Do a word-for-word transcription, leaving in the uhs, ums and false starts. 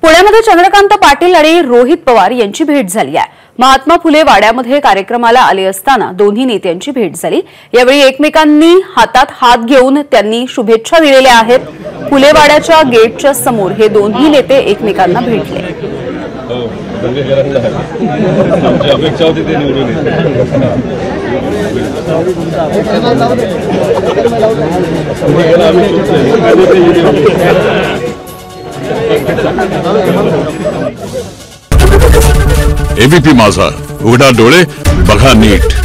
पुण्यामध्ये चंद्रकांत पाटील आणि रोहित पवार यांची भेट झाली आहे। महात्मा फुले वाड्यामध्ये कार्यक्रमाला आले असताना दोन्ही नेत्यांची भेट झाली। यावेळी एकमेकांनी हातात हात घेऊन त्यांनी शुभेच्छा दिलेल्या आहेत। फुले वाड्याच्या गेटच्या समोर हे दोन्ही नेते एकमेकांना भेटले। एबीपी माझा, उघडा डोळे बघा नीट।